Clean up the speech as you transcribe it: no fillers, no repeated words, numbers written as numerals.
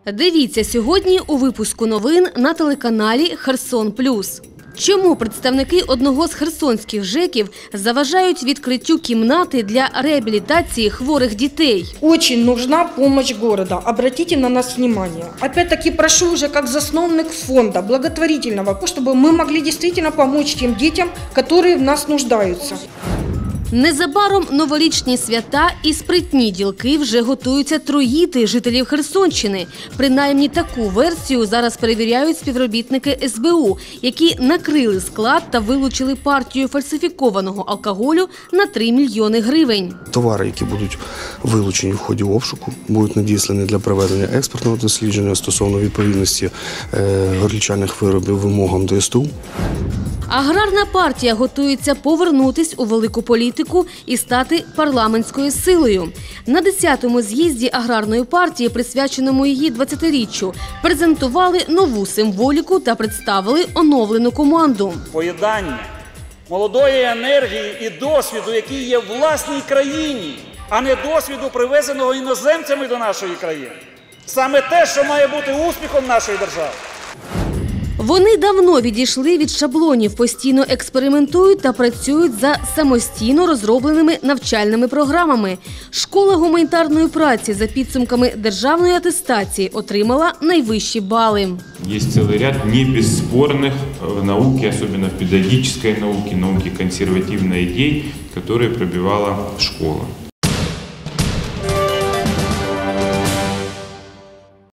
Дивіться сьогодні у випуску новин на телеканалі «Херсон Плюс». Чому представники одного з херсонських ЖЕКів заважають відкриттю кімнати для реабілітації хворих дітей? Очень нужна помощь города. Обратите на нас внимание. Опять-таки прошу уже как засновник фонда благотворительного, чтобы мы могли действительно помочь тем детям, которые в нас нуждаются. Незабаром новорічні свята і спритні ділки вже готуються троїти жителів Херсонщини. Принаймні таку версію зараз перевіряють співробітники СБУ, які накрили склад та вилучили партію фальсифікованого алкоголю на 3 мільйони гривень. Товари, які будуть вилучені в ході обшуку, будуть надіслані для проведення експертного дослідження стосовно відповідності горілчаних виробів вимогам ДСТУ. Аграрна партія готується повернутись у велику політику і стати парламентською силою. На 10-му з'їзді аграрної партії, присвяченому її 20-річчю, презентували нову символіку та представили оновлену команду. Поєднання молодої енергії і досвіду, який є в власній країні, а не досвіду, привезеного іноземцями до нашої країни. Саме те, що має бути успіхом нашої держави. Вони давно відійшли від шаблонів, постійно експериментують та працюють за самостійно розробленими навчальними програмами. Школа гуманітарної праці за підсумками державної атестації отримала найвищі бали. Є цілий ряд небезспорних в науці, особливо в педагогічній науці, науці консервативної ідей, які пробивала школа.